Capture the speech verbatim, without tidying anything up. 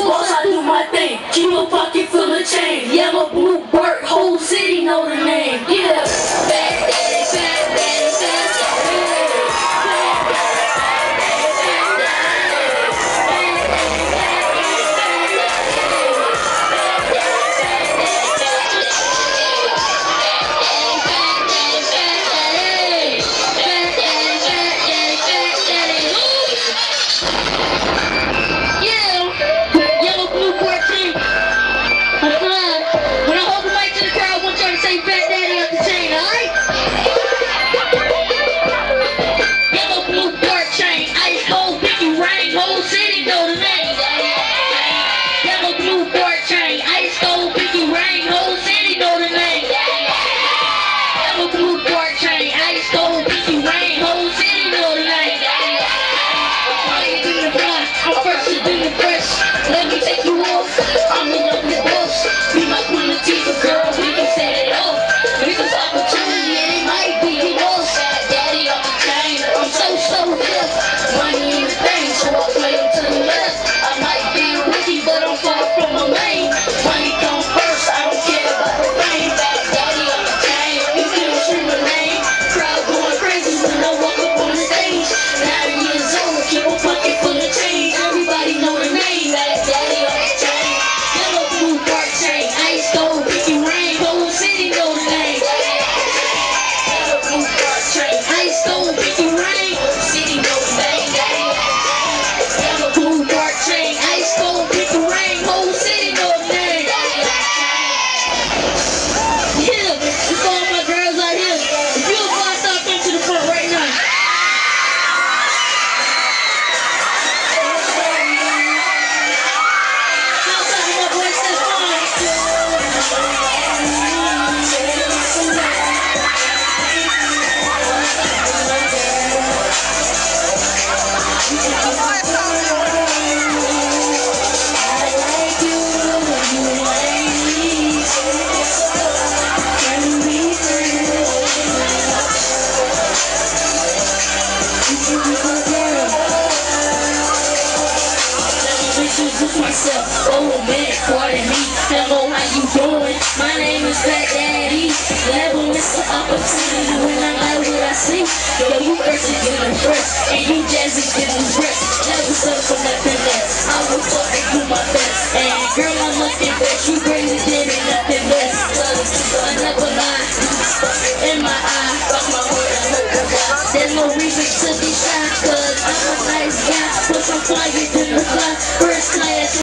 boss, I do my thing. Keep a pocket full of change. Yellow, blue, bird, whole city know the name. Yeah. Fat daddy, fat daddy, fat daddy. Let me take you off. I'm in love with boss. Be my queen of Tifa, girl. We can set it off. We can talk opportunity and it might be the boss. Daddy on the chain. I'm so so good. Money in the thing, so I play them to the left. I might be a rookie, but I'm far from a main. Money comes first. I don't care about the fame. Daddy on the chain. You feel scream my name. Crowd going crazy when I walk up on the stage. Nine years old, keep a pocket full of change. Everybody know the name. Myself, oh man, pardon me. Hello, how you doing? My name is Fat Daddy. Level Mister Opportunity when I like what I see. Yo, you first is getting fresh, and you jazzy getting rest. Never settle for nothing less. I will fucking do my best. And girl, I'm looking best. You crazy, did it.